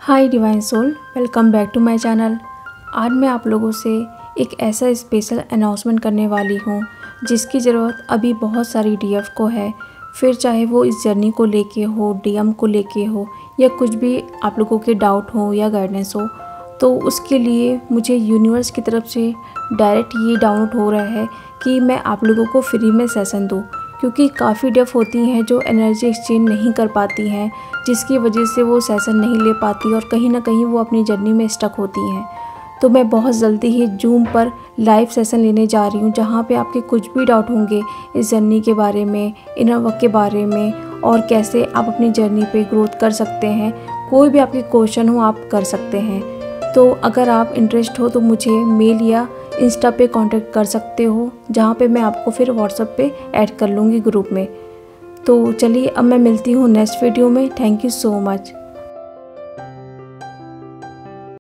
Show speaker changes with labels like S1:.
S1: Hi divine soul, welcome back to my channel. आज मैं आप लोगों से एक ऐसा स्पेशल अनाउंसमेंट करने वाली हूँ जिसकी ज़रूरत अभी बहुत सारी डीएफ को है। फिर चाहे वो इस जर्नी को लेके हो, डीएम को लेके हो, या कुछ भी आप लोगों के डाउट हो या गाइडेंस हो, तो उसके लिए मुझे यूनिवर्स की तरफ से डायरेक्ट ये डाउनलोड हो रहा है कि मैं आप लोगों को फ्री में सेशन दूँ, क्योंकि काफ़ी डेफ होती हैं जो एनर्जी एक्सचेंज नहीं कर पाती हैं, जिसकी वजह से वो सेशन नहीं ले पाती और कहीं ना कहीं वो अपनी जर्नी में स्टक होती हैं। तो मैं बहुत जल्दी ही जूम पर लाइव सेशन लेने जा रही हूँ, जहाँ पे आपके कुछ भी डाउट होंगे इस जर्नी के बारे में, इनर वर्क के बारे में, और कैसे आप अपनी जर्नी पे ग्रोथ कर सकते हैं, कोई भी आपके क्वेश्चन हो आप कर सकते हैं। तो अगर आप इंटरेस्ट हो तो मुझे मेल या इंस्टा पे कांटेक्ट कर सकते हो, जहाँ पे मैं आपको फिर व्हाट्सएप पे ऐड कर लूँगी ग्रुप में। तो चलिए अब मैं मिलती हूँ नेक्स्ट वीडियो में। Thank you so much.